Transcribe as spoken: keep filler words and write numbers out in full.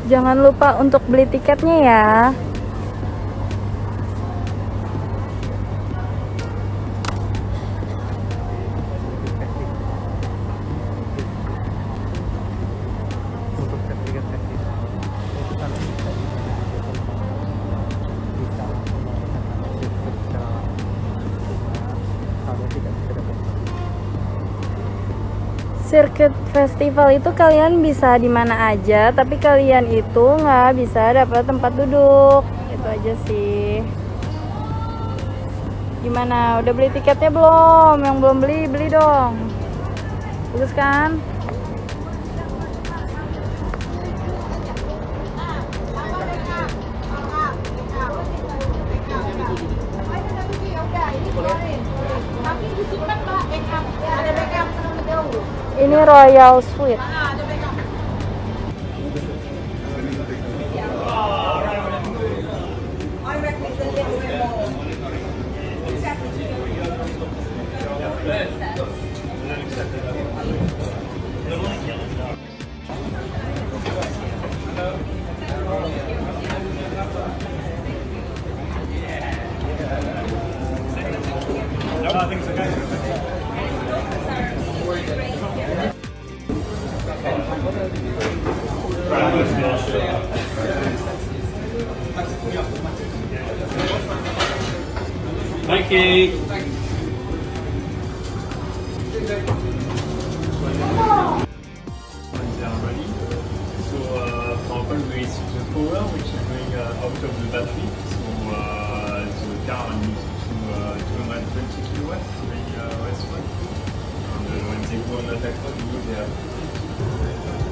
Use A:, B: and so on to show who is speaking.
A: Jangan lupa untuk beli tiketnya ya. Sirkuit festival itu kalian bisa di mana aja, tapi kalian itu nggak bisa dapat tempat duduk. Itu aja sih. Gimana? Udah beli tiketnya belum? Yang belum beli, beli dong. Bagus kan? Ini Royal Suite.
B: Thank you. Ready. So uh, for example, we switch the power, which is going uh, out of the battery. So uh, the car needs to uh, two hundred twenty kilowatts to the uh, restaurant. And uh, when they go on attack mode, they have